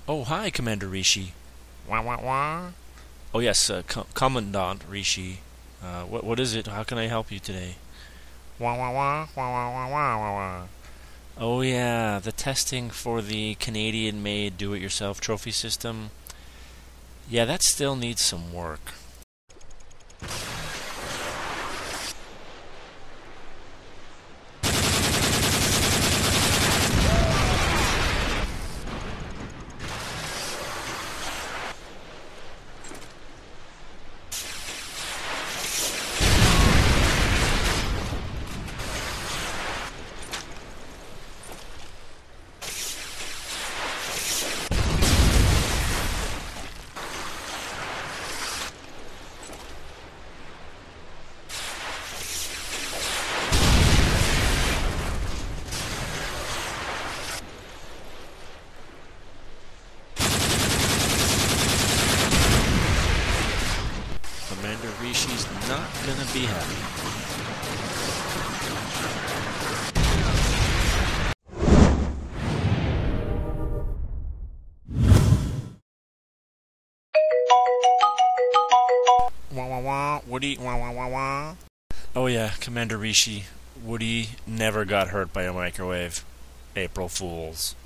Oh, hi, Commander Rishi. Wah wah wah. Oh, yes, Commandant Rishi. What is it? How can I help you today? Wah wah wah wah wah wah wah wah wah. Oh, yeah, the testing for the Canadian-made do-it-yourself trophy system. Yeah, that still needs some work. Commander Rishi's not gonna be happy. Wah wah wah. Woody. Wah wah wah wah. Oh, yeah, Commander Rishi. Woody never got hurt by a microwave. April Fools.